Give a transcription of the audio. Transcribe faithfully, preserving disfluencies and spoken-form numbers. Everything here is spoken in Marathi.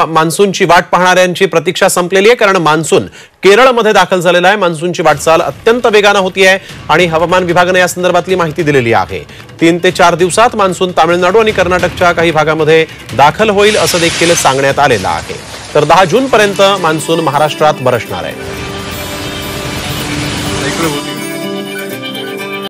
मान्सूनची वाट पाहणाऱ्यांची प्रतीक्षा संपलेली आहे, कारण मान्सून केरळमध्ये दाखल झालेला आहे। मान्सूनची वाटचाल अत्यंत वेगाने होती आहे आणि हवामान विभागाने या संदर्भातली माहिती दिलेली आहे। तीन ते चार दिवसात मान्सून तामिळनाडू आणि कर्नाटकच्या काही भागामध्ये दाखल होईल असं देखील सांगण्यात आलेलं आहे। तर दहा जून पर्यंत मान्सून महाराष्ट्रात बरसणार आहे।